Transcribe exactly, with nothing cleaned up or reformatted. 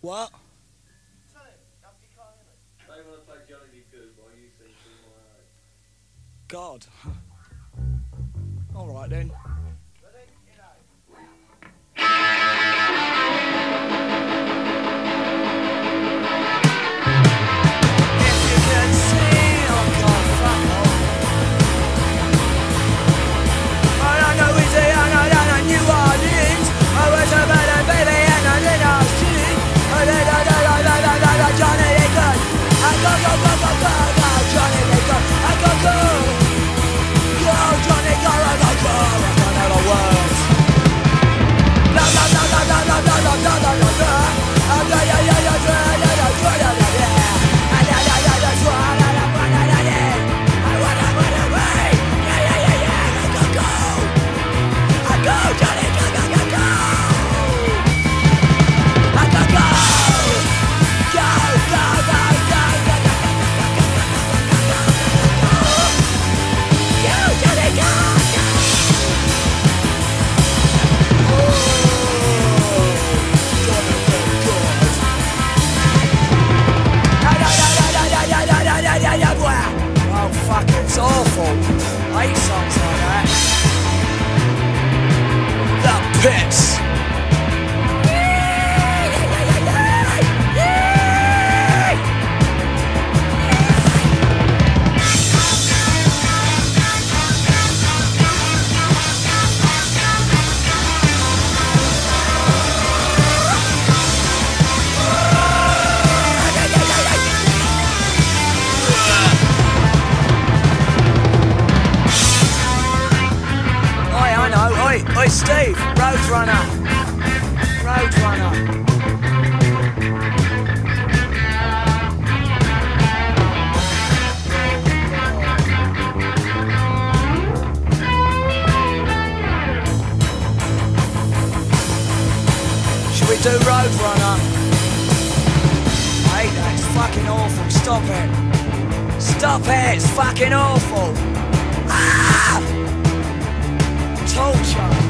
What? They want to play Johnny Be Good while you sing Through My God. Eyes. Alright then. It's awful. I hate songs like that. The Pits. Oi, Steve, Roadrunner. Roadrunner. Should we do Roadrunner? I hate that, it's fucking awful. Stop it. Stop it, it's fucking awful. Ah! Torture.